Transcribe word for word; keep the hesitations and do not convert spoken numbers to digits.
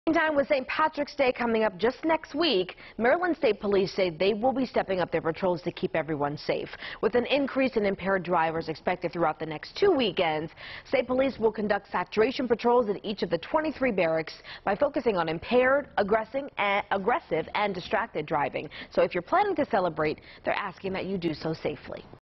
Meantime, with Saint Patrick's Day coming up just next week, Maryland State Police say they will be stepping up their patrols to keep everyone safe. With an increase in impaired drivers expected throughout the next two weekends, State Police will conduct saturation patrols at each of the twenty-three barracks by focusing on impaired, aggressive, and, aggressive, and distracted driving. So if you're planning to celebrate, they're asking that you do so safely.